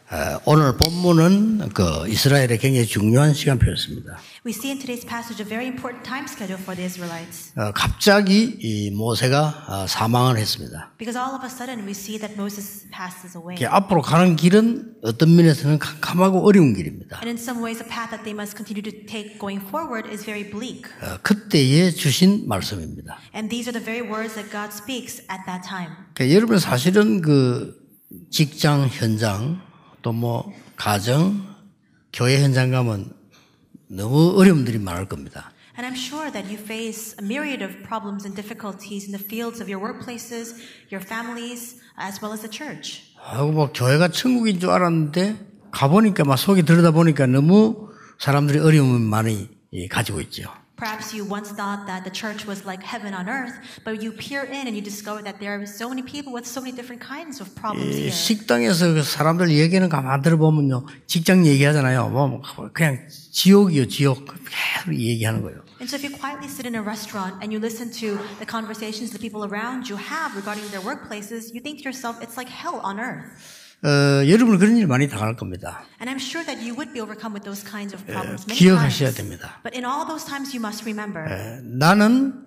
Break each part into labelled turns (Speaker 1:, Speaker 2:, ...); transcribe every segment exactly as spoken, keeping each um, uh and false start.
Speaker 1: 오늘 본문은 그 이스라엘의 굉장히 중요한 시간표였습니다.
Speaker 2: We see in today's passage a very important time schedule for the Israelites.
Speaker 1: 어, 갑자기 이 모세가 어, 사망을 했습니다.
Speaker 2: Because all of a sudden we see that Moses passes away.
Speaker 1: 앞으로 가는 길은 어떤 면에서는 캄캄하고 어려운 길입니다.
Speaker 2: And in some ways, the path that they must continue to take going forward is very bleak.
Speaker 1: 어, 그때에 주신 말씀입니다.
Speaker 2: And these are the very words that God speaks at that time.
Speaker 1: 그러니까 여러분 사실은 그 직장 현장 또 뭐 가정, 교회 현장 가면 너무 어려움들이 많을 겁니다.
Speaker 2: And I'm sure that you face a myriad of problems and difficulties in the fields of your workplaces, your families, as well as the church.
Speaker 1: 하고 뭐 교회가 천국인 줄 알았는데 가보니까 막 속이 들여다 보니까 너무 사람들이 어려움을 많이 가지고 있죠.
Speaker 2: Perhaps you once thought that the church was like heaven on earth, but you peer in and you discover that there are so many people with so many different kinds of problems here.
Speaker 1: 식당에서 사람들 얘기는 가만 들어보면요, 직장 얘기하잖아요. 뭐 그냥 지옥이요, 지옥 계속 얘기하는 거예요.
Speaker 2: And so if you quietly sit in a restaurant and you listen to the conversations the people around you have regarding their workplaces, you think to yourself, it's like hell on earth.
Speaker 1: 어, 여러분은 그런 일 많이 당할 겁니다.
Speaker 2: And I'm sure that you would be overcome with those kinds of problems many
Speaker 1: 기억하셔야
Speaker 2: times.
Speaker 1: 됩니다.
Speaker 2: But in all those times, you must remember.
Speaker 1: 에, 나는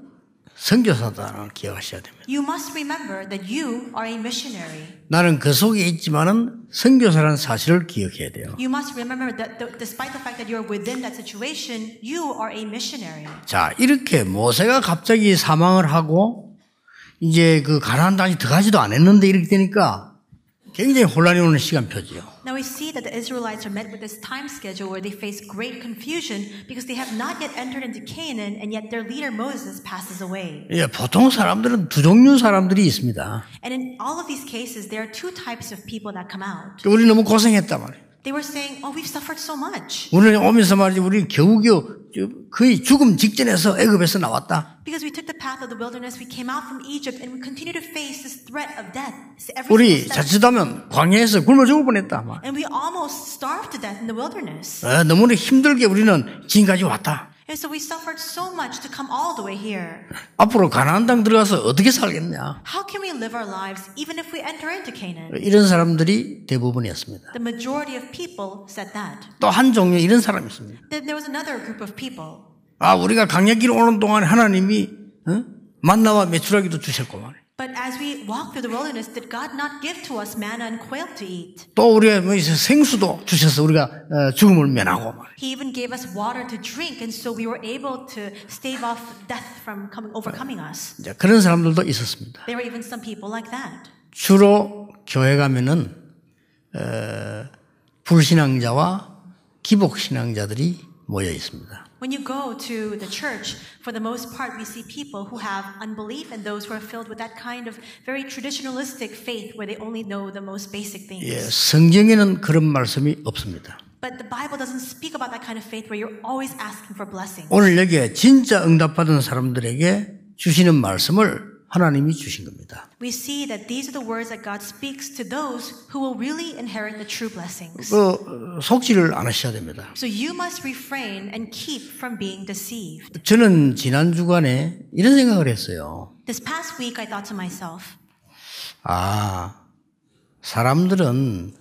Speaker 1: 선교사다라는 걸 기억하셔야 됩니다.
Speaker 2: You must remember that you are a missionary.
Speaker 1: 나는 그 속에 있지만은 선교사라는 사실을 기억해야 돼요.
Speaker 2: You must remember that the, despite the fact that you're within that situation, you are a missionary.
Speaker 1: 자, 이렇게 모세가 갑자기 사망을 하고 이제 그 가나안 땅에 들어가지도 않았는데 이렇게 되니까 굉장히 혼란이 오는 시간표지요.
Speaker 2: Now we see that the Israelites are met with this time schedule where they face great confusion because they have not yet entered into Canaan and yet their leader Moses passes away.
Speaker 1: 예, 보통 사람들은 두 종류 사람들이 있습니다.
Speaker 2: And in all of these cases, there are two types of people that come out.
Speaker 1: 우리 너무 고생했다 말이에요.
Speaker 2: They were saying, oh, we've suffered so much.
Speaker 1: 우리는 오면서 말이지, 우리 겨우겨우 거의 죽음 직전에서 애굽에서 나왔다.
Speaker 2: Because we took the path of the wilderness, we came out from Egypt, and we continue to face this threat of death. Every
Speaker 1: 우리
Speaker 2: step.
Speaker 1: 자칫하면 광야에서 굶어 죽을 뻔했다. 말.
Speaker 2: And we almost starved to death in the wilderness.
Speaker 1: 아, 너무나 힘들게 우리는 지금까지 왔다.
Speaker 2: And so we suffered so much to come all the way here.
Speaker 1: 앞으로 가나안 땅 들어가서 어떻게 살겠냐?
Speaker 2: How can we live our lives even if we enter into Canaan?
Speaker 1: 이런 사람들이 대부분이었습니다.
Speaker 2: The majority of people said that.
Speaker 1: 또 한 종류 이런 사람이 있습니다.
Speaker 2: Then there was another group of people.
Speaker 1: 아, 우리가 광야길 오는 동안 하나님이 어? 만나와 메추라기도 주셨고 말이에요.
Speaker 2: But as we walk through the wilderness, did God not give to us manna and quail to eat?
Speaker 1: 또 우리가 뭐 생수도 주셔서 우리가 어, 죽음을 면하고 말이에요.
Speaker 2: He even gave us water to drink, and so we were able to stave off death from coming, overcoming us.
Speaker 1: 이제 그런 사람들도 있었습니다.
Speaker 2: There were even some people like that.
Speaker 1: 주로 교회 가면은 어, 불신앙자와 기복신앙자들이 모여 있습니다.
Speaker 2: When you go to the church, for the most part, we see people who have unbelief and those who are filled with that kind of very traditionalistic faith where they only know the most basic things.
Speaker 1: 예, 성경에는 그런 말씀이 없습니다.
Speaker 2: But the Bible doesn't speak about that kind of faith where you're always asking for blessings.
Speaker 1: 오늘 여기에 진짜 응답받은 사람들에게 주시는 말씀을 하나님이 주신 겁니다.
Speaker 2: We see that these are the words that God speaks to those who will really inherit the true blessings.
Speaker 1: 그 속지를 안 하셔야 됩니다.
Speaker 2: So you must refrain and keep from being deceived.
Speaker 1: 저는 지난 주간에 이런 생각을 했어요.
Speaker 2: This past week I thought to myself,
Speaker 1: 아, 사람들은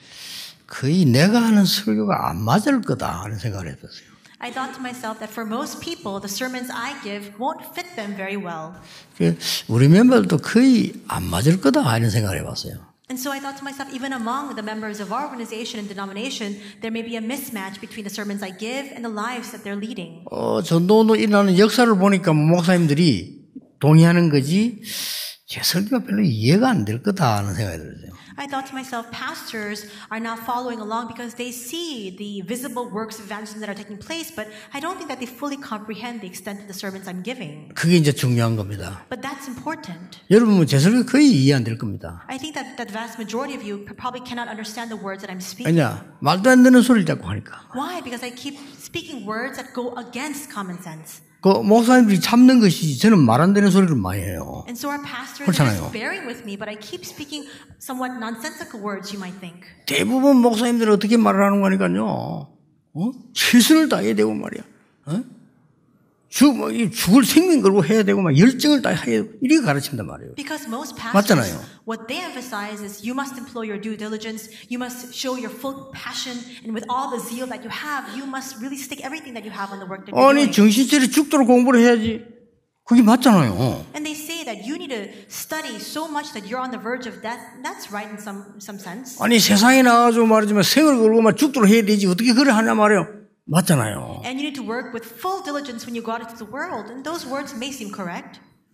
Speaker 1: 거의 내가 하는 설교가 안 맞을 거다 하는 생각을 했었어요.
Speaker 2: I thought to myself that for most people, the sermons I give won't fit them very well.
Speaker 1: 우리 멤버들도 거의 안 맞을 거다 하는 생각을 해봤어요.
Speaker 2: And so I thought to myself, even among the members of our organization and denomination, there may be a mismatch between the sermons I give and the lives that they're leading.
Speaker 1: 어, 전도운동 일어나는 역사를 보니까 목사님들이 동의하는 거지 제 설교가 별로 이해가 안 될 거다 하는 생각이 들었어요.
Speaker 2: I thought to myself, pastors are not following along because they see the visible works of evangelism that are taking place, but I don't think that they fully comprehend the extent of the sermons I'm giving.
Speaker 1: 그게 이제 중요한 겁니다.
Speaker 2: But that's important.
Speaker 1: 여러분은 제 설교 거의 이해 안 될 겁니다.
Speaker 2: I think that the vast majority of you probably cannot understand the words that I'm speaking.
Speaker 1: 아니야, 말도 안 되는 소리를 자꾸 하니까.
Speaker 2: Why? Because I keep speaking words that go against common sense.
Speaker 1: 그 목사님들이 참는 것이지 저는 말 안 되는 소리를 많이 해요.
Speaker 2: And so our pastors
Speaker 1: 그렇잖아요.
Speaker 2: are bearing with me, but I keep speaking somewhat nonsensical words, you might think.
Speaker 1: 대부분 목사님들은 어떻게 말을 하는 거니까요. 어? 최선을 다해야 되고 말이야. 어? 죽, 뭐, 죽을 생명 걸고 해야 되고, 막 열정을 다 해야 되고, 이렇게 가르친단 말이에요.
Speaker 2: Because most pastors,
Speaker 1: 맞잖아요.
Speaker 2: what they emphasize is you must employ your due diligence, you must show your full passion, and with all the zeal that you have, you must really stick everything that you have on the work that you're
Speaker 1: 아니,
Speaker 2: doing.
Speaker 1: 정신차려 죽도록 공부를 해야지. 그게 맞잖아요.
Speaker 2: And they say that you need to study so much that you're on the verge of death. That's right in some, some sense.
Speaker 1: 아니, 세상에 나와서 말하지만 생을 걸고 막 죽도록 해야 되지. 어떻게 그래 하냐 말이에요. 맞잖아요.
Speaker 2: And you need to work with full diligence when you go out into the world. And those words may seem correct.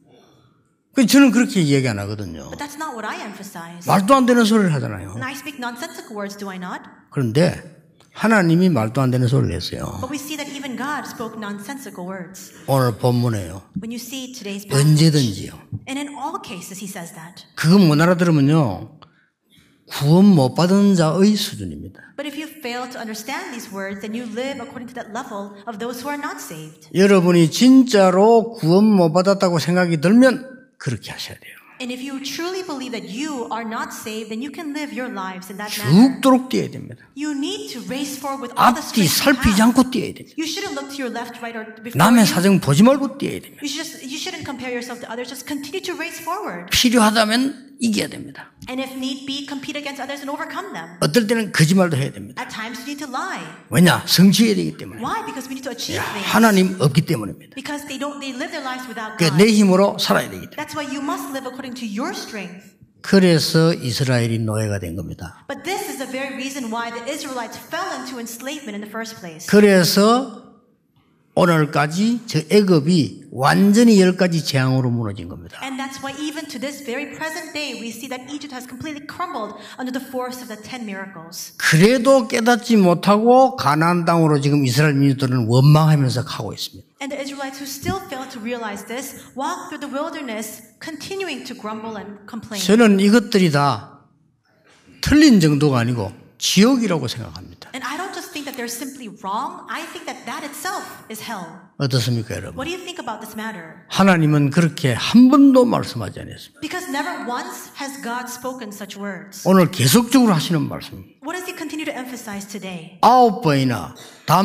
Speaker 1: 그 저는 그렇게 얘기 안 하거든요.
Speaker 2: But that's not what I emphasize.
Speaker 1: 말도 안 되는 소리를 하잖아요.
Speaker 2: And I speak nonsensical words, do I not?
Speaker 1: 그런데 하나님이 말도 안 되는 소리를 했어요.
Speaker 2: But we see that even God spoke nonsensical words.
Speaker 1: 오늘 본문에요.
Speaker 2: When you see today's passage.
Speaker 1: 언제든지요.
Speaker 2: And in all cases he says that.
Speaker 1: 그거 못 알아들으면요. 구원 못 받은 자의 수준입니다.
Speaker 2: But if you fail to understand these words, then you live according to that level of those who are not saved.
Speaker 1: 여러분이 진짜로 구원 못 받았다고 생각이 들면 그렇게 하셔야 돼요.
Speaker 2: And if you truly believe that you are not saved, then you can live your lives in that manner.
Speaker 1: 죽도록 뛰어야 됩니다.
Speaker 2: You need to race forward with all the
Speaker 1: 앞뒤
Speaker 2: strength you
Speaker 1: 살피지
Speaker 2: have.
Speaker 1: 않고 뛰어야 됩니다.
Speaker 2: You shouldn't look to your left, right, or before
Speaker 1: 남의
Speaker 2: you.
Speaker 1: 사정 보지 말고 뛰어야 됩니다.
Speaker 2: You, should just, you shouldn't compare yourself to others. Just continue to race forward.
Speaker 1: 필요하다면 이겨야 됩니다.
Speaker 2: And if need be, compete against others and overcome them.
Speaker 1: 어떨 때는 거짓말도 해야 됩니다.
Speaker 2: At times you need to lie.
Speaker 1: 왜냐? 성취해야 되기 때문에.
Speaker 2: Why? Because we need to achieve things.
Speaker 1: 하나님 없기 때문입니다.
Speaker 2: Because they don't. They live their lives without
Speaker 1: 그러니까
Speaker 2: God.
Speaker 1: 내 힘으로 살아야 되기 때문에.
Speaker 2: That's why you must live according to your strength.
Speaker 1: 그래서 이스라엘이 노예가 된 겁니다.
Speaker 2: But this is the very reason why the Israelites fell into enslavement in the first place.
Speaker 1: 그래서 오늘까지 저 애굽이 완전히 열 가지 재앙으로 무너진 겁니다.
Speaker 2: And that's why even to this very present day we see that Egypt has completely crumbled under the force of the ten miracles.
Speaker 1: 그래도 깨닫지 못하고 가나안 땅으로 지금 이스라엘 민족들은 원망하면서 가고 있습니다.
Speaker 2: And the Israelites who still fail to realize this walk through the wilderness continuing to grumble and complain.
Speaker 1: 저는 이것들이 다 틀린 정도가 아니고 지옥이라고 생각합니다.
Speaker 2: And I don't just think that they're simply wrong. I think that that itself is hell.
Speaker 1: 어떻습니까, 여러분?
Speaker 2: What do you think about this matter?
Speaker 1: 하나님은 그렇게 한 번도 말씀하지 않았습니다.
Speaker 2: Because never once has God spoken such words.
Speaker 1: 오늘 계속적으로 하시는 말씀입니다.
Speaker 2: What does he continue to emphasize today?
Speaker 1: 아홉 번이나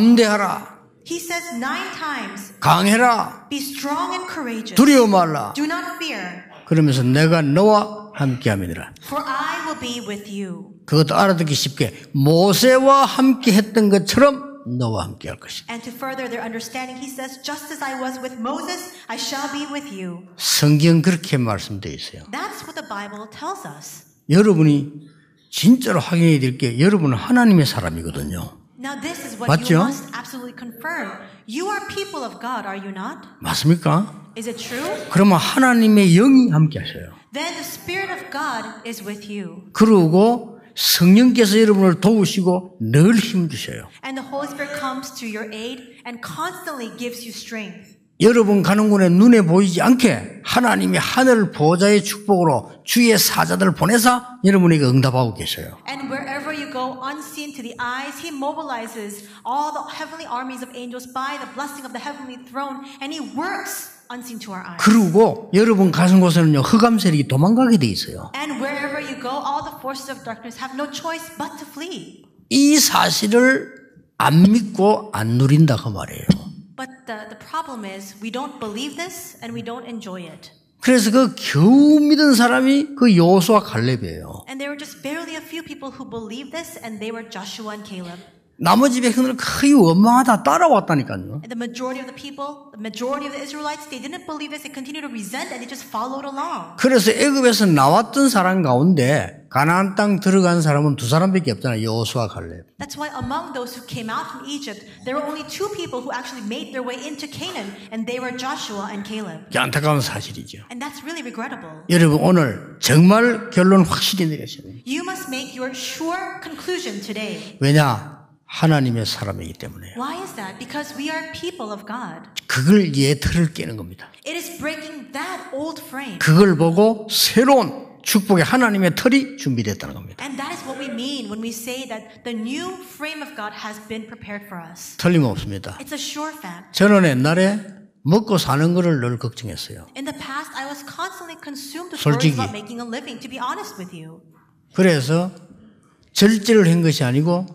Speaker 1: 담대하라,
Speaker 2: He says nine times,
Speaker 1: 강해라,
Speaker 2: be strong and courageous.
Speaker 1: 두려워 말라.
Speaker 2: Do not fear,
Speaker 1: 그러면서 내가 너와 함께함이니라.
Speaker 2: for I will be with you.
Speaker 1: 그것도 알아듣기 쉽게 모세와 함께 했던 것처럼 너와 함께 할 것이다.
Speaker 2: And to further their understanding, he says, just as I was with Moses, I shall be with you.
Speaker 1: 성경 그렇게 말씀되어 있어요.
Speaker 2: That's what the Bible tells us.
Speaker 1: 여러분이 진짜로 확인해야 될 게 여러분은 하나님의 사람이거든요.
Speaker 2: Now this is what
Speaker 1: 맞죠?
Speaker 2: you must absolutely confirm. You are people of God, are you not?
Speaker 1: 맞습니까?
Speaker 2: Is it true?
Speaker 1: 그러면 하나님의 영이 함께 하셔요.
Speaker 2: Then the Spirit of God is with you.
Speaker 1: 그러고 성령께서 여러분을 도우시고 늘 힘 주셔요.
Speaker 2: And the Holy Spirit comes to your aid and constantly gives you strength.
Speaker 1: 여러분 가는 곳에 눈에 보이지 않게 하나님이 하늘 보좌의 축복으로 주의 사자들을 보내서 여러분에게 응답하고 계셔요.
Speaker 2: And wherever you go, unseen to the eyes, He mobilizes all the heavenly armies of angels by the blessing of the heavenly throne, and He works unseen to our eyes.
Speaker 1: 그리고 여러분 가는 곳에는요 흑암 세력이 도망가게 돼 있어요.
Speaker 2: And wherever you go, all the forces of darkness have no choice but to flee.
Speaker 1: 이 사실을 안 믿고 안 누린다 그 말이에요.
Speaker 2: But the, the problem is we don't believe this and we don't enjoy it.
Speaker 1: 그래서 그 겨우 믿은 사람이 그 여호수아 갈렙이에요.
Speaker 2: And there were just barely a few people who believed this, and they were Joshua and Caleb.
Speaker 1: 나머지 백성들은 거의 원망하다 따라왔다니까요.
Speaker 2: And the majority of the people, the majority of the Israelites, they didn't believe this. They continued to resent and they just followed along.
Speaker 1: 그래서 애굽에서 나왔던 사람 가운데 가나안 땅 들어간 사람은 두 사람밖에 없잖아요. 여호수아 갈렙.
Speaker 2: That's why among those who came out from Egypt, there were only two people who actually made their way into Canaan, and they were Joshua and Caleb.
Speaker 1: 안타까운 사실이죠.
Speaker 2: And that's really regrettable.
Speaker 1: 여러분 오늘 정말 결론 확실히 내리셔야 돼요.
Speaker 2: You must make your sure conclusion today.
Speaker 1: 왜냐? 하나님의 사람이기 때문에요.
Speaker 2: Why is that? Because we are people of God.
Speaker 1: 그걸 예틀을 깨는 겁니다.
Speaker 2: It is breaking that old frame.
Speaker 1: 그걸 보고 새로운 축복의 하나님의 틀이 준비됐다는 겁니다.
Speaker 2: And that is what we mean when we say that the new frame of God has been prepared for us.
Speaker 1: 틀림없습니다.
Speaker 2: It's a sure fact.
Speaker 1: 저는 옛날에 먹고 사는 거를 늘 걱정했어요.
Speaker 2: In the past, I was constantly consumed with
Speaker 1: 솔직히.
Speaker 2: worries about making a living, to be honest with you.
Speaker 1: 그래서 절제를 한 것이 아니고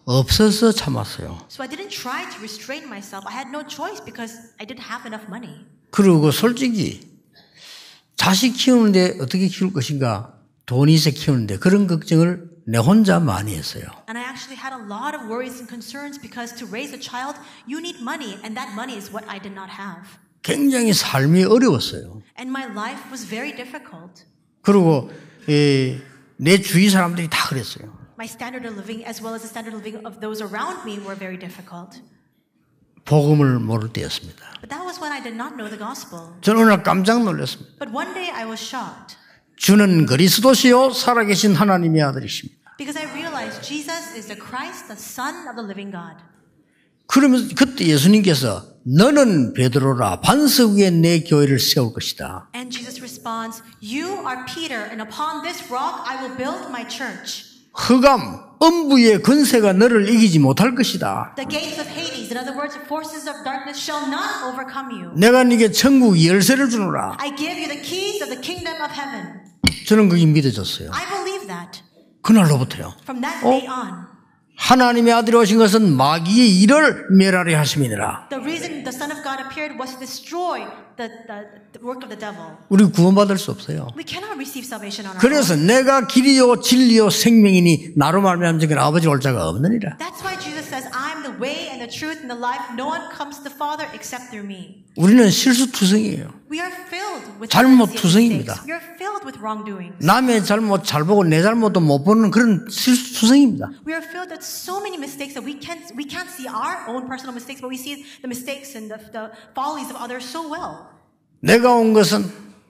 Speaker 1: 없어서 참았어요.
Speaker 2: So I didn't try to restrain myself. I had no choice because I didn't have enough money.
Speaker 1: 그리고 솔직히 자식 키우는데 어떻게 키울 것인가 돈이 있어 키우는데 그런 걱정을 내 혼자 많이 했어요.
Speaker 2: And I actually had a lot of worries and concerns because to raise a child, you need money, and that money is what I did not have.
Speaker 1: 굉장히 삶이 어려웠어요.
Speaker 2: And my life was very difficult.
Speaker 1: 그리고 에, 내 주위 사람들이 다 그랬어요.
Speaker 2: My standard of living, as well as the standard of living of those around me, were very difficult.
Speaker 1: 복음을 모를 때였습니다.
Speaker 2: But that was when I did not know the gospel.
Speaker 1: 저는 어느 날 깜짝 놀랐습니다.
Speaker 2: But one day I was shocked.
Speaker 1: 주는 그리스도시요 살아계신 하나님의 아들이십니다.
Speaker 2: Because I realized Jesus is the Christ, the Son of the living God.
Speaker 1: 그러면서 그때 예수님께서 너는 베드로라 반석 위에 내 교회를 세울 것이다.
Speaker 2: And Jesus responds, "You are Peter, and upon this rock I will build my church."
Speaker 1: 흑암, 음부의 권세가 너를 이기지 못할 것이다.
Speaker 2: The gates of Hades, in other words, the forces of darkness shall not overcome you.
Speaker 1: 내가 네게 천국 열쇠를 주노라.
Speaker 2: I give you the keys of the kingdom of heaven.
Speaker 1: 저는 그게 믿어졌어요.
Speaker 2: I believe that.
Speaker 1: 그날로부터요.
Speaker 2: From that day on.
Speaker 1: 하나님의 아들이 오신 것은 마귀의 일을 멸하려 하심이니라.
Speaker 2: The reason the Son of God appeared was to destroy the, the, the work of the devil.
Speaker 1: 우리 구원받을 수 없어요.
Speaker 2: We cannot receive salvation on our
Speaker 1: 그래서
Speaker 2: own.
Speaker 1: 내가 길이요 진리요 생명이니 나로 말미암아 저기 아버지 올 자가 없느니라.
Speaker 2: That's why Jesus says, "I am the way and the truth and the life. No one comes to the Father except through me."
Speaker 1: 우리는 실수투성이에요.
Speaker 2: We are filled with
Speaker 1: 잘못투성입니다.
Speaker 2: mistakes. We are filled with wrongdoings.
Speaker 1: 남의 잘못 잘 보고 내 잘못도 못 보는 그런 실수투성입니다.
Speaker 2: We are filled with so many mistakes that we can't we can't see our own personal mistakes, but we see the mistakes and the, the follies of others so well.
Speaker 1: 내가 온 것은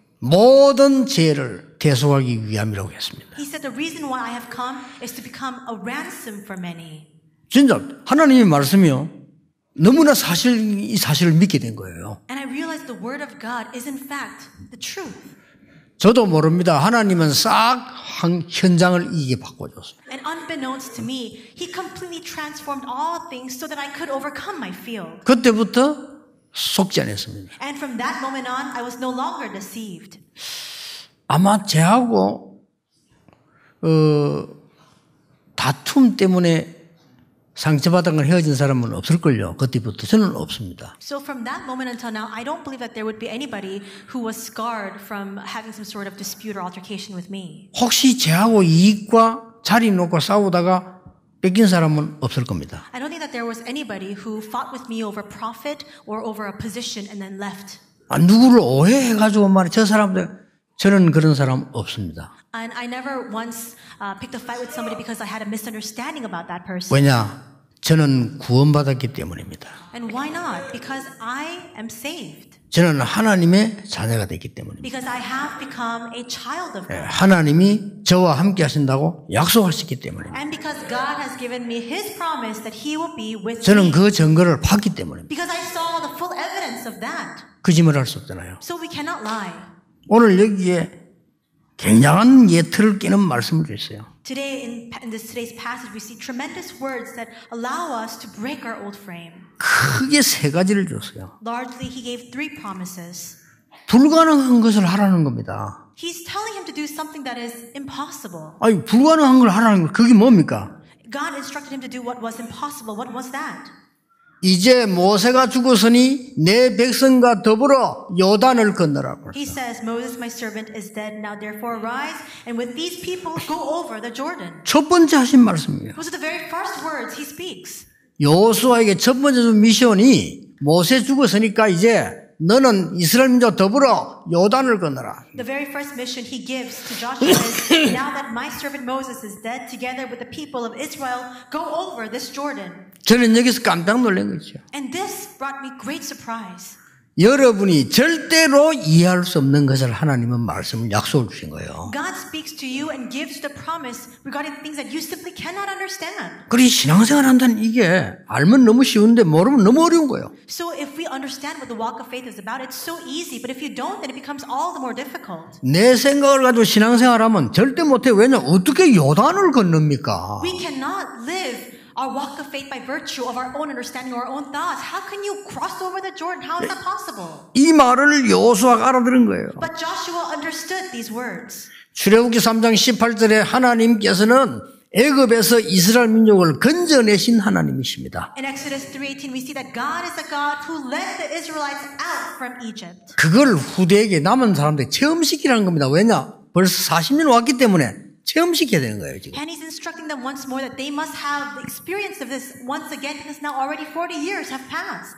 Speaker 1: 모든 죄를 대속하기 위함이라고 했습니다.
Speaker 2: He said the reason why I have come is to become a ransom for many.
Speaker 1: 진짜 하나님의 말씀이요. 너무나 사실 이 사실을 믿게 된 거예요.
Speaker 2: And I realized the word of God is in fact the truth.
Speaker 1: 저도 모릅니다. 하나님은 싹 현장을 이기게 바꿔줬어요.
Speaker 2: And unbeknownst to me, He completely transformed all things so that I could overcome my field.
Speaker 1: 그때부터 속지 않았습니다.
Speaker 2: And from that moment on, I was no longer deceived.
Speaker 1: 아마 저하고 어, 다툼 때문에 상처받은 걸 헤어진 사람은 없을걸요. 그때부터 저는 없습니다.
Speaker 2: So from that moment until now, I don't believe that there would be anybody who was scarred from having some sort of dispute or altercation with me.
Speaker 1: 혹시 저하고 이익과 자리 놓고 싸우다가 뺏긴 사람은 없을 겁니다.
Speaker 2: I don't think that there was anybody who fought with me over profit or over a position and then left.
Speaker 1: 아, 누구를 오해해가지고 말이야. 저 사람들, 저는 그런 사람 없습니다.
Speaker 2: And I never once uh, picked a fight with somebody because I had a misunderstanding about that person.
Speaker 1: 왜냐? 저는 구원받았기 때문입니다.
Speaker 2: And why not? Because I am saved.
Speaker 1: 저는 하나님의 자녀가 됐기 때문입니다.
Speaker 2: Because I have become a child of God.
Speaker 1: 하나님이 저와 함께 하신다고 약속하셨기 때문입니다.
Speaker 2: And because God has given me His promise that He will be with
Speaker 1: 저는
Speaker 2: me.
Speaker 1: 그 증거를 봤기 때문입니다.
Speaker 2: Because I saw the full evidence of that.
Speaker 1: 거짓말할 수 없잖아요.
Speaker 2: So we cannot lie.
Speaker 1: 오늘 여기에 굉장한 예틀을 깨는 말씀을 주셨어요.
Speaker 2: Today, in, in this today's passage, we see tremendous words that allow us to break our old frame.
Speaker 1: 크게 세 가지를 줬어요.
Speaker 2: Largely, He gave three promises.
Speaker 1: 불가능한 것을 하라는 겁니다.
Speaker 2: He's telling him to do something that is impossible.
Speaker 1: 아니, 불가능한 걸 하라는 거 그게 뭡니까?
Speaker 2: God instructed him to do what was impossible. What was that?
Speaker 1: 이제 모세가 죽었으니 내 백성과 더불어 요단을 건너라고.
Speaker 2: He says, Moses, my servant, is dead. Now therefore arise, and with these people go over the Jordan.
Speaker 1: 첫 번째 하신 말씀이에요.
Speaker 2: Those are the very first words he speaks.
Speaker 1: 여호수아에게 첫 번째 준 미션이 모세 죽었으니까 이제 너는 이스라엘 민족 더불어 요단을 건너라.
Speaker 2: The very first mission he gives to Joshua is, now that my servant Moses is dead, together with the people of Israel, go over this Jordan.
Speaker 1: 저는 여기서 깜짝 놀란 거죠.
Speaker 2: And this brought me great surprise.
Speaker 1: 여러분이 절대로 이해할 수 없는 것을 하나님은 말씀을 약속을 주신 거예요.
Speaker 2: God speaks to you and gives you the promise regarding things that you simply cannot understand.
Speaker 1: 그리고 신앙생활 한다는 이게 알면 너무 쉬운데 모르면 너무 어려운 거예요.
Speaker 2: So if we understand what the walk of faith is about, it's so easy. But if you don't, then it becomes all the more difficult.
Speaker 1: 내 생각을 가지고 신앙생활하면 절대 못해. 왜냐? 어떻게 요단을 건넙니까?
Speaker 2: We cannot live our walk of faith by virtue of our own understanding or our own thoughts. How can you cross over the Jordan? How is that possible?
Speaker 1: 이 말을 여호수아가 알아들은 거예요.
Speaker 2: But Joshua understood these words.
Speaker 1: 출애굽기 삼 장 십팔 절에 하나님께서는 애굽에서 이스라엘 민족을 건져내신 하나님이십니다.
Speaker 2: In Exodus three eighteen, we see that God is a God who led the Israelites out from Egypt.
Speaker 1: 그걸 후대에게 남은 사람들이 체험시키라는 겁니다. 왜냐? 벌써 사십 년 왔기 때문에 체험시켜야 되는 거예요, 지금.
Speaker 2: And he's instructing them once more that they must have the experience of this once again because now already forty years have passed.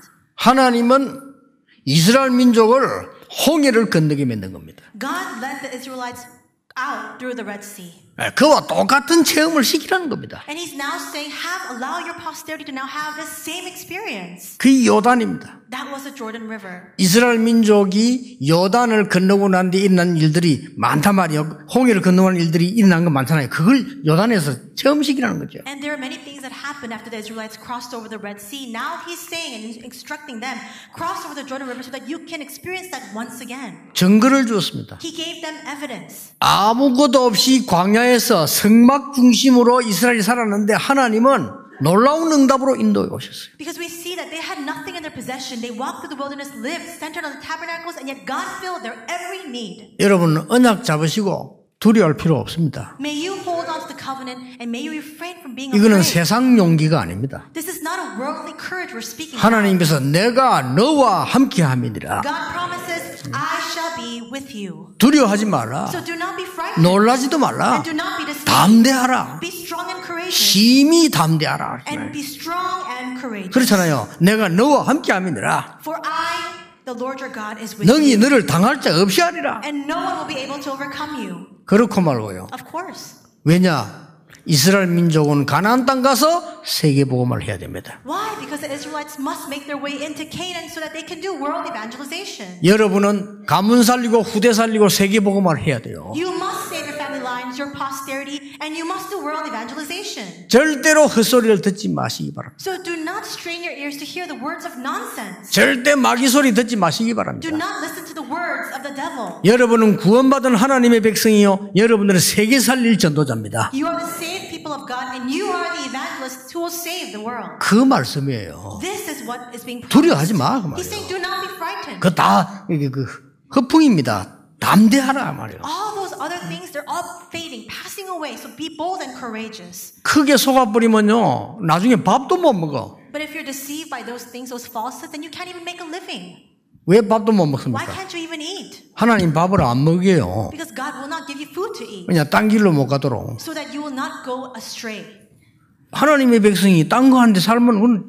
Speaker 1: 하나님은 이스라엘 민족을 홍해를 건너게 만든 겁니다.
Speaker 2: God led the Israelites out through the Red Sea.
Speaker 1: 그와 똑같은 체험을 시키라는 겁니다.
Speaker 2: And he's now saying, have, allow your posterity to now have the same experience.
Speaker 1: 그게 요단입니다.
Speaker 2: That was the Jordan River.
Speaker 1: 이스라엘 민족이 요단을 건너고 난 뒤에 일어난 일들이 많단 말이에요. 홍해를 건너고 난 일들이 일어난 건 많잖아요. 그걸 요단에서 체험시키라는 거죠.
Speaker 2: And there are many things that happened after the Israelites crossed over the Red Sea. Now he's saying and instructing them, cross over the Jordan River so that you can experience that once again.
Speaker 1: 증거를 주었습니다.
Speaker 2: He gave them evidence.
Speaker 1: 아무것도 없이 광야에서 성막 중심으로 이스라엘이 살았는데 하나님은 놀라운 응답으로 인도해 오셨어요.
Speaker 2: Because we see that they had nothing in their possession. They walked through the wilderness, lived centered on the tabernacles, and yet God filled their every need.
Speaker 1: 여러분 언약 잡으시고 두려워할 필요 없습니다.
Speaker 2: May you hold on to the covenant and may you refrain from being
Speaker 1: 이거는
Speaker 2: afraid.
Speaker 1: 세상 용기가 아닙니다.
Speaker 2: This is not a worldly courage we're speaking about.
Speaker 1: 하나님께서 내가 너와 함께함이니라.
Speaker 2: God promises, I shall be with you.
Speaker 1: 두려워하지 말라.
Speaker 2: So do not be frightened.
Speaker 1: 놀라지도 말라.
Speaker 2: And do not be deceived.
Speaker 1: 담대하라.
Speaker 2: Be strong and courageous.
Speaker 1: 힘이 담대하라.
Speaker 2: And be strong and courageous.
Speaker 1: 그렇잖아요. 내가 너와 함께함이니라.
Speaker 2: For I, the Lord your God, is with
Speaker 1: 능히
Speaker 2: you.
Speaker 1: 너를 당할 자 없이 하리라.
Speaker 2: And no one will be able to overcome you.
Speaker 1: 그렇고 말고요.
Speaker 2: Of course.
Speaker 1: 왜냐? 이스라엘 민족은 가나안 땅 가서 세계복음을 해야 됩니다.
Speaker 2: Why? Because the Israelites must make their way into Canaan so that they can do world evangelization.
Speaker 1: 여러분은 가문 살리고 후대 살리고 세계복음을 해야 돼요.
Speaker 2: You must save your family lines, your posterity, and you must do world evangelization.
Speaker 1: 절대로 헛소리를 듣지 마시기 바랍니다.
Speaker 2: So do not strain your ears to hear the words of nonsense.
Speaker 1: 절대 마귀 소리 듣지 마시기
Speaker 2: Do
Speaker 1: 바랍니다.
Speaker 2: not listen to the words of the devil.
Speaker 1: 여러분은 구원받은 하나님의 백성이요. 여러분들은 세계 살릴 전도자입니다.
Speaker 2: You are the saved people of God, and you are the evangelists who will save the world.
Speaker 1: 그 말씀이에요.
Speaker 2: This is what is being
Speaker 1: 두려워하지
Speaker 2: promised.
Speaker 1: 마, 그
Speaker 2: He's saying, do not be frightened.
Speaker 1: 그 다 이게 그 허풍입니다. 담대하라 말이에요.
Speaker 2: All those other things, they're all fading, passing away. So be bold and courageous.
Speaker 1: 크게 속아버리면요. 나중에 밥도 못 먹어.
Speaker 2: But if you're deceived by those things, those falsehoods, then you can't even make a living.
Speaker 1: 왜 밥도 못
Speaker 2: Why
Speaker 1: 먹습니까?
Speaker 2: can't you even eat?
Speaker 1: 하나님 밥을 안 먹여요.
Speaker 2: Because God will not give you food to eat,
Speaker 1: 그냥 딴 길로 못 가도록.
Speaker 2: so that you will not go astray.
Speaker 1: 하나님의 백성이 딴 거 하는데 살면 그건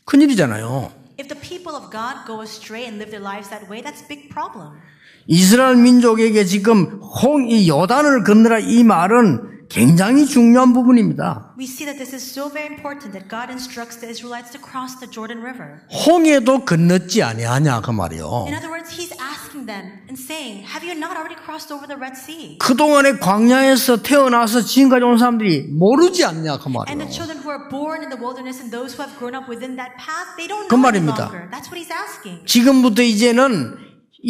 Speaker 1: 큰일이잖아요.
Speaker 2: If the people of God go astray and live their lives that way, that's a big problem.
Speaker 1: 이스라엘 민족에게 지금 홍, 이 요단을 건너라 이 말은 굉장히 중요한 부분입니다.
Speaker 2: We see that this is so very important that God instructs the Israelites to cross the Jordan River.
Speaker 1: 홍해도 건넜지 아니하냐 그 말이요.
Speaker 2: In other words, He's asking them and saying, have you not already crossed over the Red Sea?
Speaker 1: 그동안에 광야에서 태어나서 지금까지 온 사람들이 모르지 않냐 그
Speaker 2: And the
Speaker 1: 말이요.
Speaker 2: children who are born in the wilderness and those who have grown up within that path, they don't
Speaker 1: 그
Speaker 2: know any
Speaker 1: 말입니다.
Speaker 2: longer. That's what He's asking.
Speaker 1: 지금부터 이제는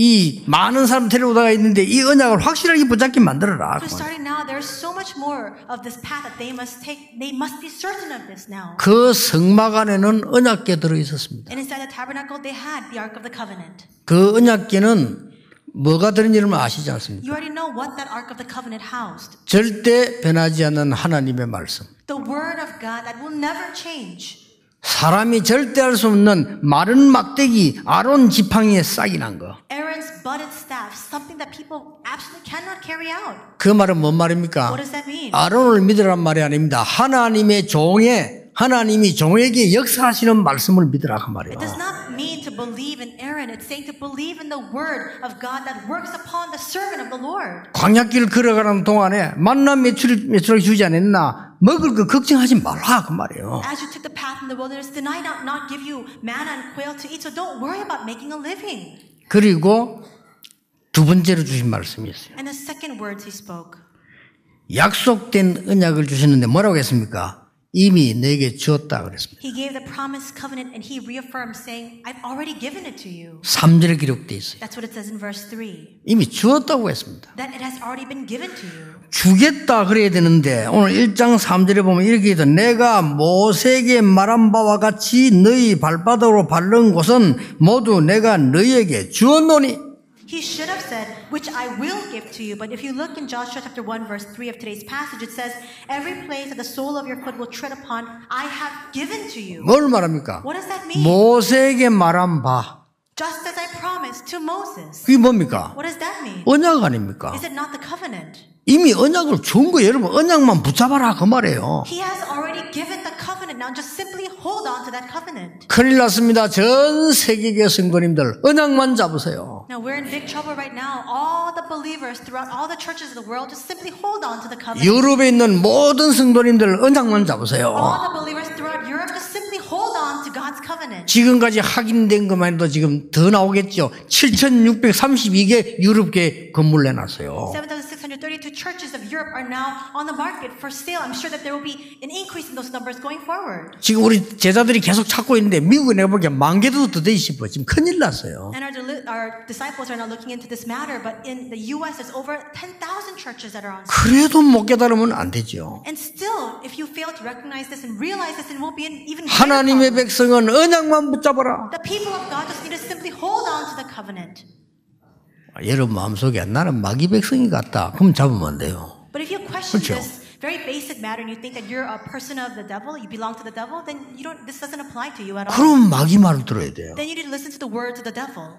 Speaker 1: 이 많은 사람 데려오다가 있는데 이 언약을 확실하게 붙잡게 만들어라.
Speaker 2: So starting now, there's so much more of this path that they must take. They must be certain of this now.
Speaker 1: 그 성막 안에는 언약궤 들어 있었습니다.
Speaker 2: And inside the tabernacle, they had the Ark of the Covenant.
Speaker 1: 그 언약궤는 뭐가 들은지는 아시지 않습니까?
Speaker 2: You already know what that Ark of the Covenant housed.
Speaker 1: 절대 변하지 않는 하나님의 말씀.
Speaker 2: The Word of God that will never change.
Speaker 1: 사람이 절대 할 수 없는 마른 막대기 아론 지팡이에 싹이 난 거.
Speaker 2: Aaron's budded staff, something that people absolutely cannot carry out.
Speaker 1: 그 말은 뭔 말입니까?
Speaker 2: What does that mean?
Speaker 1: 아론을 믿으란 말이 아닙니다. 하나님의 종에 하나님이 종에게 역사하시는 말씀을 믿으라 그 말이에요.
Speaker 2: It does not mean to believe in Aaron. It's saying to believe in the word of God that works upon the servant of the Lord.
Speaker 1: 광야길 걸어가는 동안에 만나 매출 매출하게 주지 않았나 먹을 거 걱정하지 말라 그 말이에요.
Speaker 2: As you took the path in the wilderness, did I not, not give you manna and quail to eat? So don't worry about making a living.
Speaker 1: 그리고 두 번째로 주신 말씀이 있어요.
Speaker 2: And the second words he spoke.
Speaker 1: 약속된 언약을 주셨는데 뭐라고 했습니까? 이미 내게 주었다 그랬습니다.
Speaker 2: He gave the promised covenant and he reaffirmed saying, I've already given it to you.
Speaker 1: 삼 절에 기록되어 있어요.
Speaker 2: That's what it says in verse three.
Speaker 1: 이미 주었다고 했습니다.
Speaker 2: That it has already been given to you.
Speaker 1: 주겠다 그래야 되는데 오늘 일 장 삼 절에 보면 이렇게 해서 내가 모세에게 말한 바와 같이 너희 발바닥으로 밟는 곳은 모두 내가 너희에게 주었노니.
Speaker 2: He should have said, which I will give to you. But if you look in Joshua chapter one, verse three of today's passage, it says, every place that the sole of your foot will tread upon, I have given to you.
Speaker 1: 뭘 말합니까?
Speaker 2: What does that mean?
Speaker 1: 모세에게 말한 바.
Speaker 2: Just as I promised to Moses.
Speaker 1: 그게 뭡니까?
Speaker 2: What does that mean?
Speaker 1: 언약 아닙니까?
Speaker 2: Is it not the covenant?
Speaker 1: 이미 언약을 준 거예요. 여러분 언약만 붙잡아라 그 말이에요.
Speaker 2: He has already given the covenant. Now just simply hold on to that covenant.
Speaker 1: 큰일 났습니다. 전 세계의 성도님들 언약만 잡으세요.
Speaker 2: Now we're in big trouble right now. All the believers throughout all the churches of the world just simply hold on to the covenant.
Speaker 1: 유럽에 있는 모든 성도님들 언약만 잡으세요.
Speaker 2: All the believers throughout Europe just simply hold on to God's covenant.
Speaker 1: 지금까지 확인된 것만 해도 지금 더 나오겠죠. 칠천육백삼십이 개 유럽계 건물 내놨어요.
Speaker 2: seven thousand six hundred thirty-two churches of Europe are now on the market for sale. I'm sure that there will be an increase in those numbers going forward.
Speaker 1: 지금 우리 제자들이 계속 찾고 있는데 미국에 내가 보기엔 만 개도 더 돼 싶어. 지금 큰일 났어요.
Speaker 2: And our, deli- our disciples are now looking into this matter, but in the U S there's over ten thousand churches that are on sale.
Speaker 1: 그래도 못 깨달으면 안 되죠.
Speaker 2: And still, if you fail to recognize this and realize this, it will be an even greater
Speaker 1: 하나님의
Speaker 2: problem.
Speaker 1: 백성은 언약만 붙잡아라.
Speaker 2: The people of God just need to simply hold on to the covenant.
Speaker 1: 여러분 마음속에 나는 마귀 백성이 같다. 그럼 잡으면 안 돼요.
Speaker 2: But if you question
Speaker 1: 그렇죠.
Speaker 2: this very basic matter and you think that you're a person of the devil, you belong to the devil, then you don't. This doesn't apply to you at all.
Speaker 1: 그럼 마귀 말을 들어야 돼요.
Speaker 2: Then you need to listen to the words of the devil.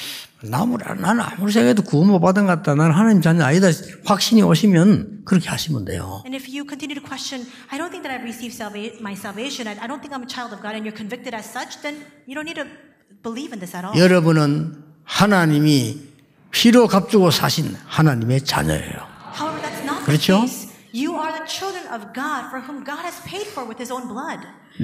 Speaker 1: 나무라 나는 아무리 생각해도 구원 못 받은 것 같다. 나는 하나님 자녀 아니다. 확신이 오시면 그렇게 하시면 돼요.
Speaker 2: And if you continue to question, I don't think that I've received salva- my salvation. I, I don't think I'm a child of God, and you're convicted as such, then you don't need to believe in this at all.
Speaker 1: 여러분은 하나님이 피로 값주고 사신 하나님의 자녀예요.
Speaker 2: However, that's not
Speaker 1: 그렇죠?
Speaker 2: the case. You are the children of God, for whom God has paid for with His own blood.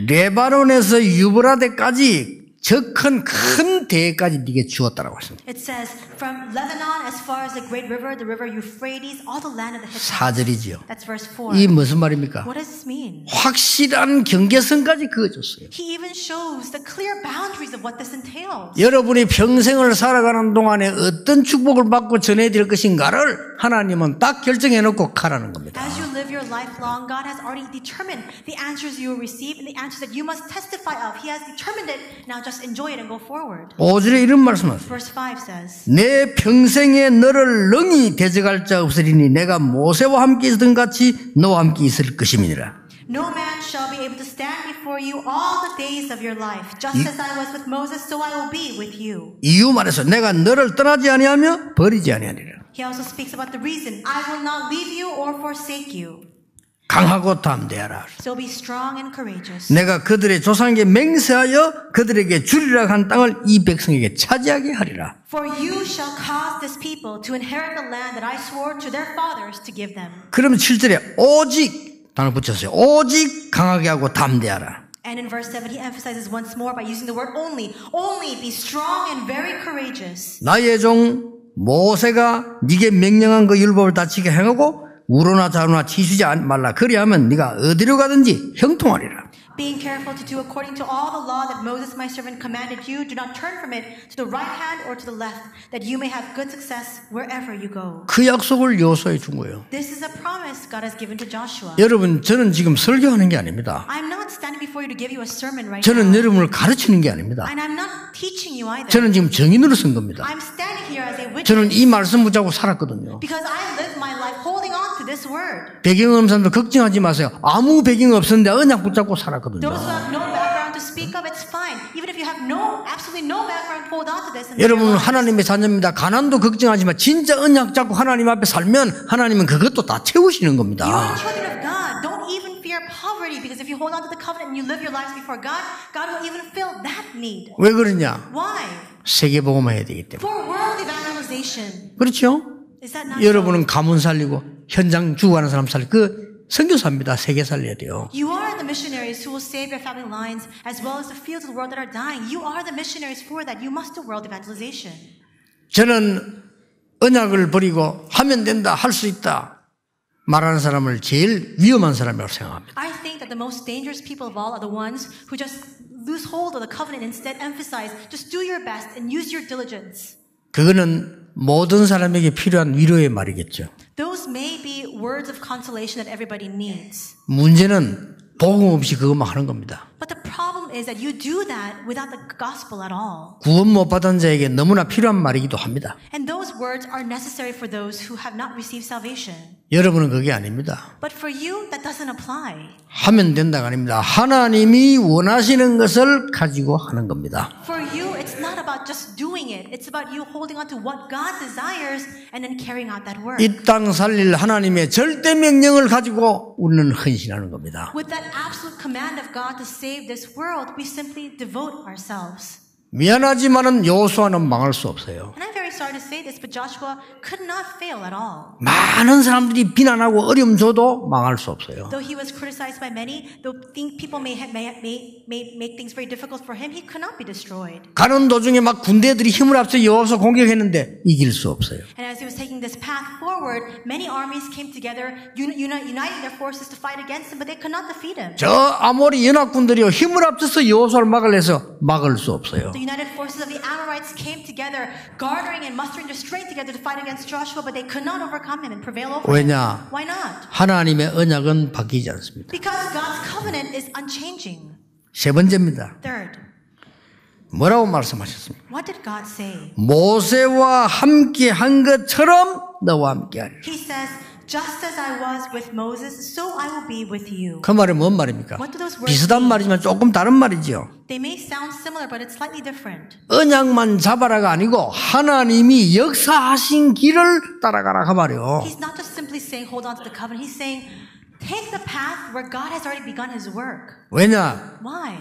Speaker 1: 레바논에서 유브라데까지 저 큰 큰 대까지 네게 주었다라고 했습니다.
Speaker 2: It says, from Lebanon as far as the great river, the river Euphrates, all the land of the Hittites.
Speaker 1: 사절이지요.
Speaker 2: That's verse four.
Speaker 1: 이 무슨 말입니까?
Speaker 2: What does this mean?
Speaker 1: 확실한 경계선까지 그어줬어요.
Speaker 2: He even shows the clear boundaries of what this entails.
Speaker 1: 여러분이 평생을 살아가는 동안에 어떤 축복을 받고 전해드릴 것인가를 하나님은 딱 결정해놓고 가라는 겁니다.
Speaker 2: As you live your life long, God has already determined the answers you will receive and the answers that you must testify of. He has determined it. Now just enjoy it and go forward.
Speaker 1: 오 절에 이런 말씀하세요.
Speaker 2: Verse five says,
Speaker 1: 내 평생에 너를 능히 대적할 자 없으리니 내가 모세와 함께 있었던 같이 너와 함께 있을 것임이니라.
Speaker 2: No man shall be able to stand before you all the days of your life. Just as I was with Moses, so I will be with you.
Speaker 1: 이유 말해서 내가 너를 떠나지 아니하며 버리지 아니하리라.
Speaker 2: He also speaks about the reason, I will not leave you or forsake you.
Speaker 1: 강하고 담대하라.
Speaker 2: So be strong and courageous.
Speaker 1: 내가 그들의 조상에게 맹세하여 그들에게 주리라 한 땅을 이 백성에게 차지하게 하리라.
Speaker 2: For you shall cause this people to inherit the land that I swore to their fathers to give them.
Speaker 1: 그러면 칠 절에 오직 단어 붙였어요. 오직 강하게 하고 담대하라.
Speaker 2: And in verse seven, he emphasizes once more by using the word only. Only be strong and very courageous.
Speaker 1: 나의 종 모세가 네게 명령한 그 율법을 다치게 행하고 우로나 자로나 치수지 말라. 그리하면 네가 어디로 가든지 형통하리라.
Speaker 2: Being careful to do according to all the law that Moses my servant commanded you, do not turn from it to the right hand or to the left, that you may have good success wherever you go.
Speaker 1: 그 약속을 요소에 준 거예요.
Speaker 2: This is a promise God has given to Joshua.
Speaker 1: 여러분, 저는 지금 설교하는 게 아닙니다.
Speaker 2: I'm not standing before you to give you a sermon right
Speaker 1: 저는
Speaker 2: now.
Speaker 1: 여러분을 가르치는 게 아닙니다.
Speaker 2: And I'm not teaching you either.
Speaker 1: 저는 지금 증인으로 쓴 겁니다.
Speaker 2: I'm standing here as a witness
Speaker 1: 저는 이 말씀 붙잡고 살았거든요.
Speaker 2: because I live my life holding on to this word.
Speaker 1: 배경 없는 사람들 걱정하지 마세요. 아무 배경 없었는데 언약 붙잡고 살았거든요.
Speaker 2: Those who have no background to speak of, it's fine. Even if you have no, absolutely no background, hold on to this. And
Speaker 1: 여러분은 하나님의 자녀입니다. 가난도 걱정하지 마. 진짜 언약 잡고 하나님 앞에 살면 하나님은 그것도 다 채우시는 겁니다.
Speaker 2: You are children of God. Don't even fear poverty because if you hold on to the covenant and you live your lives before God, God will even fill that need.
Speaker 1: 왜 그러냐?
Speaker 2: Why?
Speaker 1: 세계복음화 해야 되기 때문에.
Speaker 2: For world evangelization.
Speaker 1: 그렇죠?
Speaker 2: Is that not
Speaker 1: 여러분은 가문 살리고 현장 죽어가는 사람 살리고 그 선교사입니다. 세계 살려야 돼요.
Speaker 2: You are the missionaries who will save your family lines as well as the fields of the world that are dying. You are the missionaries for that. You must do world evangelization.
Speaker 1: 저는 언약을 버리고 하면 된다, 할 수 있다 말하는 사람을 제일 위험한 사람이라고 생각합니다.
Speaker 2: I think that the most dangerous people of all are the ones who just lose hold of the covenant and instead emphasize just do your best and use your diligence.
Speaker 1: 그거는 모든 사람에게 필요한 위로의 말이겠죠.
Speaker 2: Those may be words of consolation that everybody needs.
Speaker 1: 문제는 복음 없이 그것만 하는 겁니다.
Speaker 2: But the problem is that you do that without the gospel at all.
Speaker 1: 구원 못 받은 자에게 너무나 필요한 말이기도 합니다.
Speaker 2: And those words are necessary for those who have not received salvation.
Speaker 1: 여러분은 그게 아닙니다.
Speaker 2: But for you, that doesn't apply.
Speaker 1: 하면 된다가 아닙니다. 하나님이 원하시는 것을 가지고 하는 겁니다.
Speaker 2: For you, it's not about just doing it. It's about you holding on to what God desires and then carrying out that work.
Speaker 1: 이 땅 살릴 하나님의 절대 명령을 가지고 우리는 헌신하는 겁니다.
Speaker 2: With that absolute command of God to save this world, we simply devote ourselves.
Speaker 1: 미안하지만은 여호수아는 망할 수 없어요.
Speaker 2: And I'm very sorry to say this, but Joshua could not fail at all.
Speaker 1: 많은 사람들이 비난하고 어려움 줘도 망할 수 없어요.
Speaker 2: Though he was criticized by many, though think people may, have, may, may, may make things very difficult for him, he could not be destroyed.
Speaker 1: 가는 도중에 막 군대들이 힘을 합쳐 여호수아 공격했는데 이길 수 없어요.
Speaker 2: And as he was taking this path forward, many armies came together, uni, uni, uniting their forces to fight against him, but they could not defeat him.
Speaker 1: 저 아모리 연합군들이요 힘을 합쳐서 여호수아를 막으려 해서 막을 수 없어요.
Speaker 2: The united forces of the Amorites came together, garnering and mustering their strength together to fight against Joshua, but they could not overcome him and prevail over him.
Speaker 1: 왜냐?
Speaker 2: Why not?
Speaker 1: 하나님의 언약은 바뀌지 않습니다.
Speaker 2: Because God's covenant is unchanging.
Speaker 1: 세 번째입니다.
Speaker 2: Third,
Speaker 1: 뭐라고 말씀하셨습니까?
Speaker 2: what did God say?
Speaker 1: 모세와 함께 한 것처럼 너와 함께 하리라.
Speaker 2: He says, just as I was with Moses, so I will be with you.
Speaker 1: 그 말이 뭔 말입니까?
Speaker 2: What do those words
Speaker 1: 비슷한
Speaker 2: mean?
Speaker 1: 말이지만 조금 다른 말이죠.
Speaker 2: They may sound similar, but it's slightly different.
Speaker 1: 언약만 잡아라가 아니고 하나님이 역사하신 길을 따라가라 그 말이요.
Speaker 2: He's not just simply saying, hold on to the covenant. He's saying, take the path where God has already begun his work.
Speaker 1: 왜냐?
Speaker 2: Why?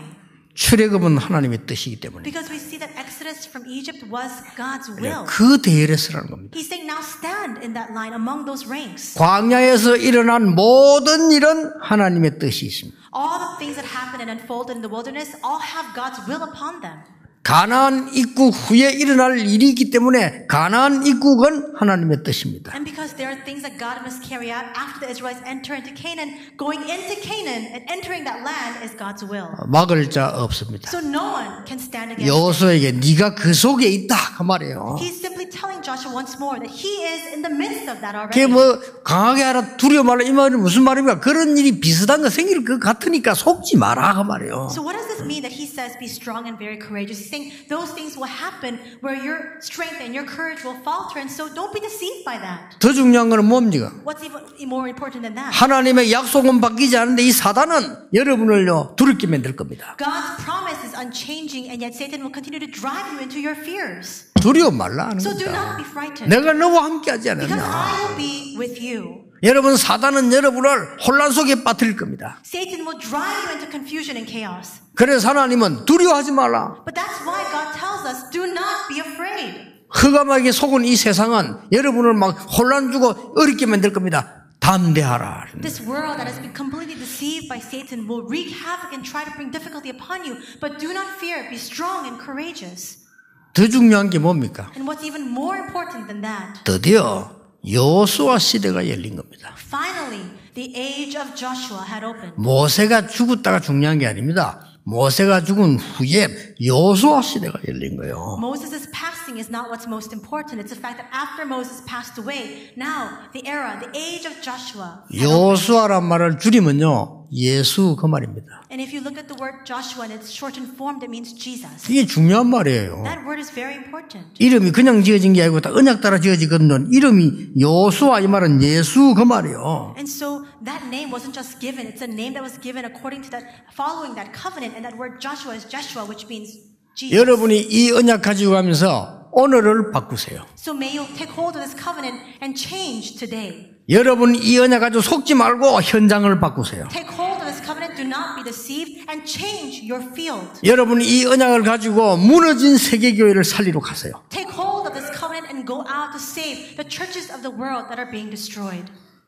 Speaker 1: 출애굽은 하나님의 뜻이기 때문에.
Speaker 2: Because we see that Exodus from Egypt was God's will.
Speaker 1: 그 대열에 서라는 겁니다.
Speaker 2: He's saying, now stand in that line among those ranks.
Speaker 1: 광야에서 일어난 모든 일은 하나님의 뜻이 있습니다.
Speaker 2: All the things that happened and unfolded in the wilderness all have God's will upon them.
Speaker 1: 가나안 입국 후에 일어날 일이 있기 때문에 가나안 입국은 하나님의 뜻입니다.
Speaker 2: And because there are things that God must carry out after the Israelites enter into Canaan, going into Canaan and entering that land is God's will.
Speaker 1: 막을 자 없습니다.
Speaker 2: So no one can stand against it.
Speaker 1: 여호수아에게 네가 그 속에 있다 그 말이에요.
Speaker 2: He's simply telling Joshua once more that he is in the midst of that
Speaker 1: 그게
Speaker 2: already.
Speaker 1: 뭐 강하게 하라 두려워 말라 이 말이 무슨 말입니까? 그런 일이 비슷한 거 생길 것 같으니까 속지 마라 그 말이에요.
Speaker 2: So what does this mean that he says be strong and very courageous? He's saying those things will happen where your strength and your courage will falter, and so don't be deceived by that.
Speaker 1: 더 중요한 거는 뭡니까?
Speaker 2: What's even more important than that?
Speaker 1: 하나님의 약속은 바뀌지 않는데 이 사단은 여러분을요 두렵게 만들 겁니다.
Speaker 2: God's promise is unchanging, and yet Satan will continue to drive you into your fears.
Speaker 1: 두려워 말라 하는
Speaker 2: So do
Speaker 1: 겁니다.
Speaker 2: not be frightened.
Speaker 1: 내가 너와 함께하지
Speaker 2: Because
Speaker 1: 않았냐.
Speaker 2: I will be with you.
Speaker 1: 여러분 사단은 여러분을 혼란 속에 빠뜨릴 겁니다.
Speaker 2: Satan will drive you into confusion and chaos.
Speaker 1: 그래서 하나님은 두려워하지 말라.
Speaker 2: But that's why God tells us, do not be afraid.
Speaker 1: 흑암하게 속은 이 세상은 여러분을 막 혼란 주고 어렵게 만들 겁니다. 담대하라.
Speaker 2: This world that has been completely deceived by Satan will wreak havoc and try to bring difficulty upon you. But do not fear, be strong and courageous.
Speaker 1: 더 중요한 게 뭡니까?
Speaker 2: And what's even more important than that,
Speaker 1: 드디어 여호수아 시대가 열린 겁니다.
Speaker 2: finally, the age of Joshua had opened.
Speaker 1: 모세가 죽었다가 중요한 게 아닙니다. 모세가 죽은 후에 여호수아 시대가 열린 거예요.
Speaker 2: Moses' passing is not what's most important. It's the fact that after Moses passed away, now the era, the age of Joshua.
Speaker 1: 여호수아란 말을 줄이면요. 예수 그 말입니다.
Speaker 2: And if you look at the word Joshua in its shortened form, that means Jesus.
Speaker 1: 이게 중요한 말이에요.
Speaker 2: That word is very important.
Speaker 1: 이름이 그냥 지어진 게 아니고 다 언약 따라 지어지거든요. 이름이 여호수아 이 말은 예수 그 말이에요.
Speaker 2: And so that name wasn't just given. It's a name that was given according to that, following that covenant. And that word Joshua is Jeshua, which means Jesus.
Speaker 1: 여러분이 이 언약 가지고 가면서 오늘을 바꾸세요.
Speaker 2: So may you take hold of this covenant and change today.
Speaker 1: 여러분 이 언약 가지고 속지 말고 현장을 바꾸세요.
Speaker 2: Take hold of this covenant. Do not be deceived and change your field.
Speaker 1: 여러분 이 언약을 가지고 무너진 세계교회를 살리러 가세요.
Speaker 2: Take hold of this covenant and go out to save the churches of the world that are being destroyed.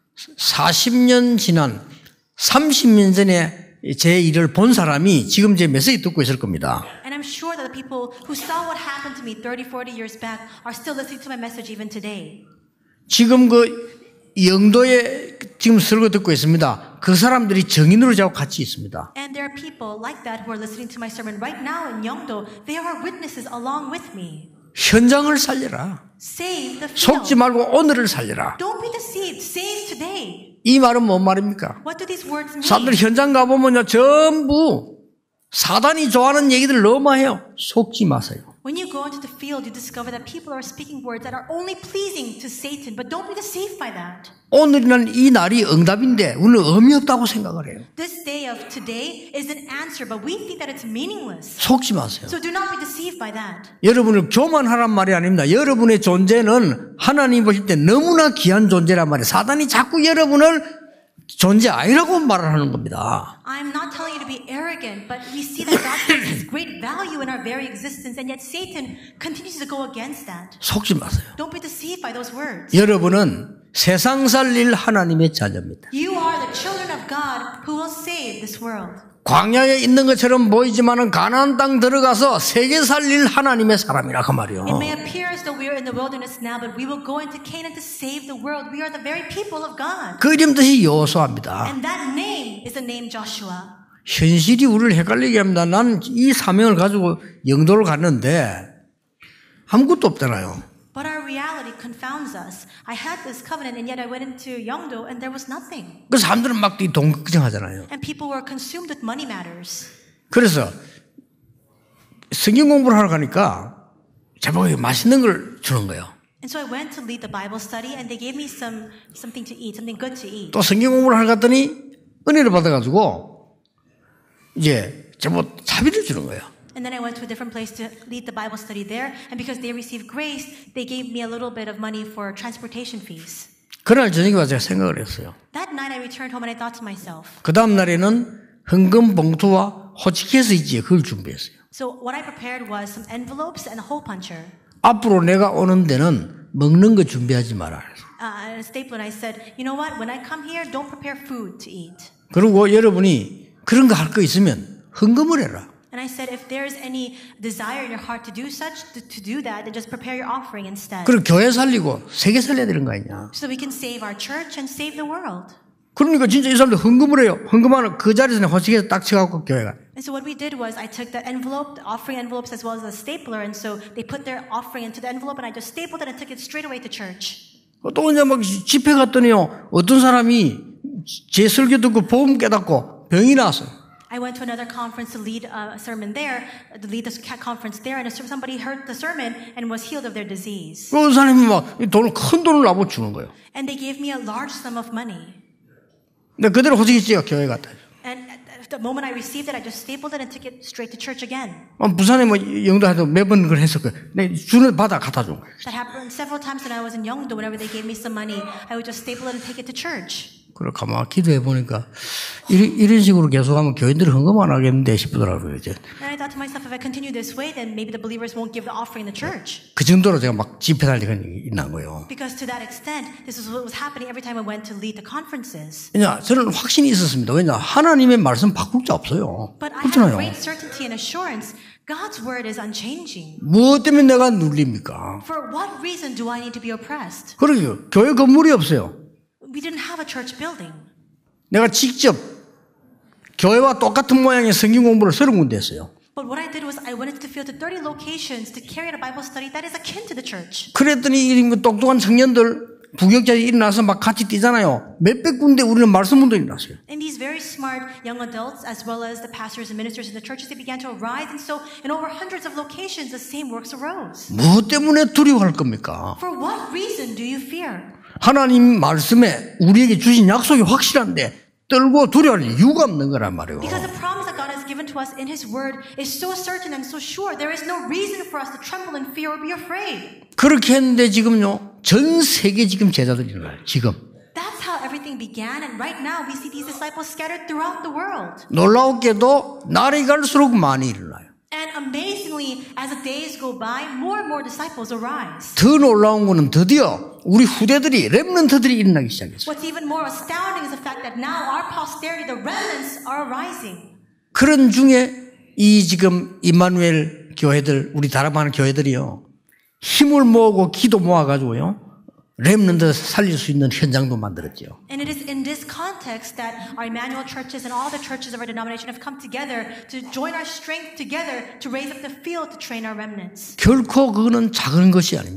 Speaker 1: 사십 년 지난 삼십 년 전에 제 일을 본 사람이 지금 제 메시지 듣고 있을 겁니다.
Speaker 2: And I'm sure that the people who saw what happened to me thirty, forty years back are still listening to my message even today.
Speaker 1: 지금 그 영도에 지금 설교 듣고 있습니다. 그 사람들이 증인으로 저하고 같이 있습니다.
Speaker 2: And there are people like that who are listening to my sermon right now in Yeongdo. They are witnesses along with me.
Speaker 1: 현장을 살려라.
Speaker 2: Save the
Speaker 1: 속지
Speaker 2: field.
Speaker 1: 말고 오늘을 살려라.
Speaker 2: Don't be deceived. Save today.
Speaker 1: 이 말은 뭔 말입니까?
Speaker 2: What do these words mean?
Speaker 1: 사람들 현장 가보면요, 전부 사단이 좋아하는 얘기들 너무 해요. 속지 마세요.
Speaker 2: When you go into the field, you discover that people are speaking words that are only pleasing to Satan, but don't be deceived by that.
Speaker 1: 오늘이란 이 날이 응답인데 우리는 의미 없다고 생각을 해요.
Speaker 2: This day of today is an answer, but we think that it's meaningless.
Speaker 1: 속지 마세요.
Speaker 2: So do not be deceived by that.
Speaker 1: 여러분을 교만하란 말이 아닙니다. 여러분의 존재는 하나님 보실 때 너무나 귀한 존재란 말이에요. 사단이 자꾸 여러분을 존재 아니라고 말을 하는 겁니다.
Speaker 2: I'm not telling you to be arrogant, but we see that God places great value in our very existence, and yet Satan continues to go against that.
Speaker 1: 속지 마세요.
Speaker 2: Don't be deceived by those words.
Speaker 1: 여러분은 세상 살릴 하나님의 자녀입니다.
Speaker 2: You are the children of God who will save this world.
Speaker 1: 광야에 있는 것처럼 보이지만은 가나안 땅 들어가서 세계 살릴 하나님의 사람이라 그 말이요.
Speaker 2: It may appear as though we are in the wilderness now, but we will go into Canaan to save the world. We are the very people of God.
Speaker 1: 그 이름 뜻이 여호수아입니다.
Speaker 2: And that name is the name Joshua.
Speaker 1: 현실이 우리를 헷갈리게 합니다. 난 이 사명을 가지고 영도를 갔는데 아무것도 없잖아요.
Speaker 2: But our reality confounds us. I had this covenant, and yet I went into Yeongdo, and there was nothing.
Speaker 1: 그 사람들은 막 돈 걱정하잖아요.
Speaker 2: And people were consumed with money matters.
Speaker 1: 그래서 성경 공부를 하러 가니까 제보에 맛있는 걸 주는 거예요.
Speaker 2: And so I went to lead the Bible study, and they gave me some something to eat, something good to eat.
Speaker 1: 또 성경 공부를 하러 갔더니 은혜를 받아가지고 이제 제보 차비를 주는 거예요.
Speaker 2: And then I went to a different place to lead the Bible study there, and because they received grace, they gave me a little bit of money for transportation fees.
Speaker 1: 그날 저녁에 와서 제가 생각을 했어요.
Speaker 2: That night I returned home and I thought to myself.
Speaker 1: 그 다음 날에는 헌금 봉투와 호치키스 있지 그걸 준비했어요.
Speaker 2: So what I prepared was some envelopes and a hole puncher.
Speaker 1: 앞으로 내가 오는 데는 먹는 거 준비하지 마라.
Speaker 2: Uh, and a stapler, and I said, you know what? When I come here, don't prepare food to eat.
Speaker 1: 그리고 여러분이 그런 거 할 거 있으면 헌금을 해라.
Speaker 2: And I said, if there's any desire in your heart to do such, to, to do that, then just prepare your offering instead.
Speaker 1: 그리고 교회 살리고 세계 살려야 되는 거 아니냐.
Speaker 2: So we can save our church and save the world.
Speaker 1: 그러니까 진짜 이 사람들 헌금을 해요. 헌금하는 그 자리에서 호치키스 딱 쳐갖고 교회가.
Speaker 2: And so what we did was I took the envelope, the offering envelopes, as well as the stapler, and so they put their offering into the envelope, and I just stapled it and took it straight away to church.
Speaker 1: 또 이제 막 집회 갔더니요. 어떤 사람이 제 설교 듣고 복음 깨닫고 병이 나왔어요.
Speaker 2: I went to another conference to lead a sermon there, to lead the conference there, and somebody heard the sermon and was healed of their disease.
Speaker 1: 그 사람이 막 돈을 큰 돈을 나보고 주는 거예요.
Speaker 2: And they gave me a large sum of money.
Speaker 1: 근데 그대로 호치키스가 교회 갔다.
Speaker 2: And at the moment I received it, I just stapled it and took it straight to church again.
Speaker 1: 부산에 뭐 영도해도 매번 그걸 했었고, 내 주는 받아 갖다 준 거예요.
Speaker 2: That happened several times when I was in Yeongdo. Whenever they gave me some money, I would just staple it and take it to church.
Speaker 1: 그걸 가만히 기도해 보니까 이런, 이런 식으로 계속하면 교인들이 헌금 안 하겠는데 싶더라고요. 이제.
Speaker 2: And I thought to myself, if I continue this way, then maybe the believers won't give the offering in the church.
Speaker 1: 그 정도로 제가 막 집회 할 때가 있는 거예요.
Speaker 2: Because to that extent, this is what was happening every time I went to lead the conferences.
Speaker 1: 왜냐, 저는 확신이 있었습니다. 왜냐, 하나님의 말씀 바꿀 자 없어요.
Speaker 2: But I have
Speaker 1: 그렇잖아요.
Speaker 2: great certainty and assurance. God's word is unchanging.
Speaker 1: 무엇 때문에 내가 눌립니까?
Speaker 2: For what reason do I need to be oppressed?
Speaker 1: 그러게요. 교회 건물이 없어요.
Speaker 2: We didn't have a church building.
Speaker 1: 내가 직접 교회와 똑같은 모양의 성경 공부를 서른 군데 했어요.
Speaker 2: But what I did was I went into the field to thirty locations to carry out a Bible study that is akin to the church.
Speaker 1: 그랬더니 이 똑똑한 청년들 부격자들이 일어나서 막 같이 뛰잖아요. 몇백 군데 우리는 말씀 운동이 일어났어요.
Speaker 2: And these very smart young adults, as well as the pastors and ministers in the churches, they began to arise, and so in over hundreds of locations, the same works arose.
Speaker 1: 무엇 때문에 두려워할 겁니까?
Speaker 2: For what reason do you fear?
Speaker 1: 하나님 말씀에 우리에게 주신 약속이 확실한데 떨고 두려워할 이유가 없는 거란 말이에요.
Speaker 2: Because the promise that God has given to us in His Word is so certain and so sure, there is no reason for us to tremble in fear or be afraid.
Speaker 1: 그렇게 했는데 지금요, 전 세계 지금 제자들이 일어나요. 지금.
Speaker 2: That's how everything began, and right now we see these disciples scattered throughout the world.
Speaker 1: 놀라웠게도 날이 갈수록 많이 일어나요.
Speaker 2: And amazingly, as the days go by, more and more disciples arise.
Speaker 1: 더 놀라운 거는 드디어 우리 후대들이 렘넌트들이 일어나기 시작했어요.
Speaker 2: What's even more astounding is the fact that now our posterity, the remnants, are arising.
Speaker 1: 그런 중에 이 지금 임마누엘 교회들, 우리 다락방 교회들이요, 힘을 모으고 기도 모아가지고요, 렘넌트 살릴 수 있는 현장도 만들었죠.
Speaker 2: And it is in this context that our Emmanuel churches and all the churches of our denomination have come together to join our strength together to raise up the field to train our remnants.
Speaker 1: 결코 그거는 작은 것이 아닙니다.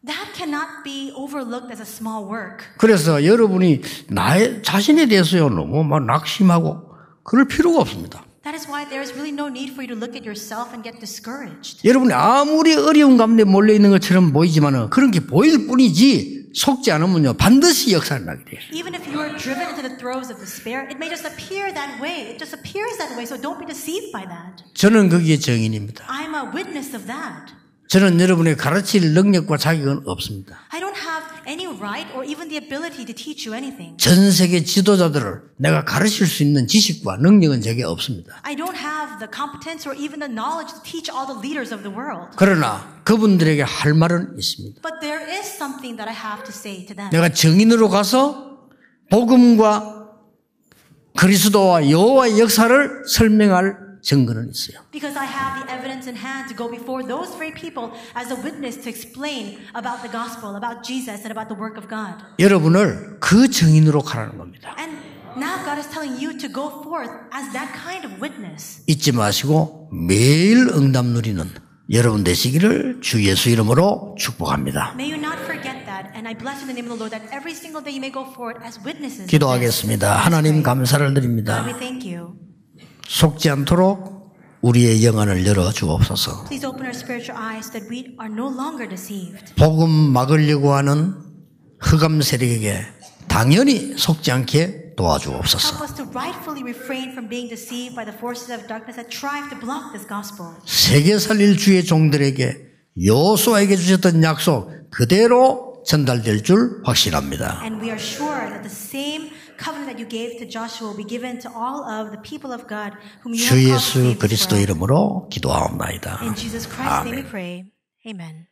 Speaker 2: That cannot be overlooked as a small work.
Speaker 1: 그래서 여러분이 나의 자신에 대해서요 너무 막 낙심하고 그럴 필요가 없습니다.
Speaker 2: That is why there is really no need for you to look at yourself and get discouraged.
Speaker 1: 여러분이 아무리 어려운 가운데 몰려 있는 것처럼 보이지만은 그런 게 보일 뿐이지 속지 않으면요 반드시 역사를 나게 돼요.
Speaker 2: Even if you are driven into the throes of despair, it may just appear that way. It just appears that way, so don't be deceived by that.
Speaker 1: 저는 거기에 증인입니다.
Speaker 2: I'm a witness of that.
Speaker 1: 저는 여러분의 가르칠 능력과 자격은 없습니다.
Speaker 2: I don't have any right or even the ability to teach you anything.
Speaker 1: 전 세계 지도자들을 내가 가르칠 수 있는 지식과 능력은 제게 없습니다.
Speaker 2: I don't have the competence or even the knowledge to teach all the leaders of the world.
Speaker 1: 그러나 그분들에게 할 말은 있습니다.
Speaker 2: But there is something that I have to say to them.
Speaker 1: 내가 증인으로 가서 복음과 그리스도와 여호와의 역사를 설명할 증거는 있어요.
Speaker 2: Because I have the evidence in hand to go before those very people as a witness to explain about the gospel, about Jesus, and about the work of God.
Speaker 1: 여러분을 그 증인으로 가라는 겁니다.
Speaker 2: And now God is telling you to go forth as that kind of witness.
Speaker 1: 잊지 마시고 매일 응답 누리는 여러분 되시기를 주 예수 이름으로 축복합니다.
Speaker 2: May you not forget that, and I bless in the name of the Lord that every single day you may go forward as witnesses.
Speaker 1: 기도하겠습니다. 하나님 감사를 드립니다.
Speaker 2: God, we thank you.
Speaker 1: 속지 않도록 우리의 영안을 열어 주옵소서.
Speaker 2: Please open our spiritual eyes so that we are no longer deceived.
Speaker 1: 복음 막으려고 하는 흑암 세력에게 당연히 속지 않게 도와주옵소서.
Speaker 2: Help us to rightfully refrain from being deceived by the forces of darkness that strive to block this gospel.
Speaker 1: 세계 살릴 주의 종들에게 여호수아에게 주셨던 약속 그대로 전달될 줄 확신합니다.
Speaker 2: And we are sure that the same covenant that you gave to Joshua will be given to all of the people of God whom you
Speaker 1: 주
Speaker 2: have called to
Speaker 1: 예수
Speaker 2: save this
Speaker 1: 그리스도
Speaker 2: world.
Speaker 1: 이름으로 기도하옵나이다.
Speaker 2: In Jesus Christ's name we pray. Amen.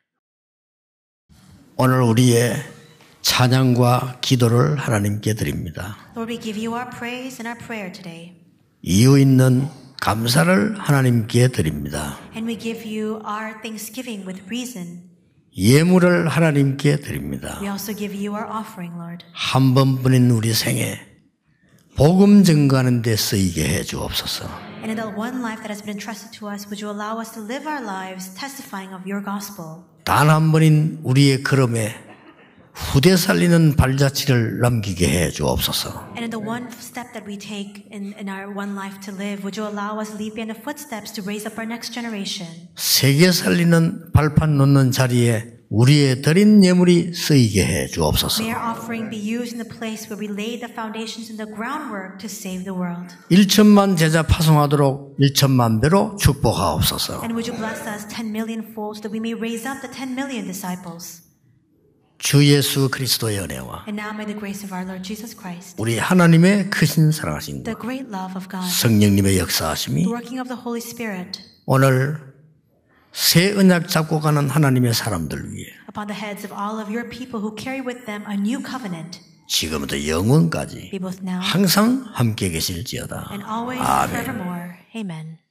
Speaker 1: 오늘 우리의 찬양과 기도를 하나님께 드립니다.
Speaker 2: Lord, we give you our praise and our prayer today.
Speaker 1: 이유 있는 감사를 하나님께 드립니다.
Speaker 2: And we give you our thanksgiving with reason.
Speaker 1: 예물을 하나님께 드립니다.
Speaker 2: We also give you our offering, Lord.
Speaker 1: 한 번뿐인 우리 생에 복음 증거하는 데 쓰이게 해 주옵소서.
Speaker 2: And in the one life that has been entrusted to us, would you allow us to live our lives testifying of your gospel?
Speaker 1: 단 한 번인 우리의 걸음에 후대 살리는 발자취를 남기게 해 주옵소서.
Speaker 2: And in the one step that we take in, in our one life to live, would you allow us to leave behind the footsteps to raise up our next generation?
Speaker 1: 세계 살리는 발판 놓는 자리에 우리의 드린 예물이 쓰이게 해 주옵소서.
Speaker 2: May our offering be used in the place where we lay the foundations and the groundwork to save the world.
Speaker 1: 일천만 제자 파송하도록 일천만 배로 축복하옵소서.
Speaker 2: And would you bless us ten million fold so that we may raise up the ten million disciples?
Speaker 1: 주 예수 그리스도의 은혜와
Speaker 2: And now may the grace of our Lord Jesus Christ,
Speaker 1: 우리 하나님의 크신 사랑하심과
Speaker 2: the great love of God,
Speaker 1: 성령님의 역사하심이
Speaker 2: the working of the Holy Spirit
Speaker 1: 오늘 새 언약 잡고 가는 하나님의 사람들 위해
Speaker 2: upon the heads of all of your people who carry with them a new covenant,
Speaker 1: 지금부터 영원까지
Speaker 2: be both now
Speaker 1: 항상 함께 계실지어다.
Speaker 2: and always
Speaker 1: 아멘.
Speaker 2: forevermore. Amen.